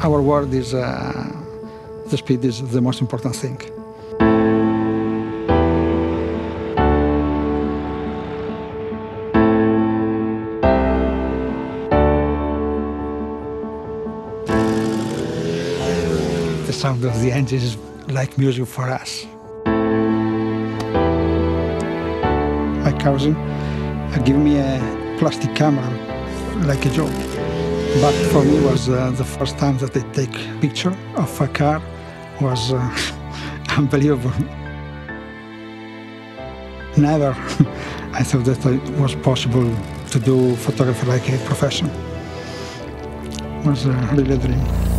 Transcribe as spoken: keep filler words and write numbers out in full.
our world is uh, the speed is the most important thing. The sound of the engine is like music for us. My cousin uh, gave me a plastic camera, like a joke. But for me, it was uh, the first time that I take a picture of a car. Was uh, unbelievable. Never I thought that it was possible to do photography like a profession. It was uh, really a dream.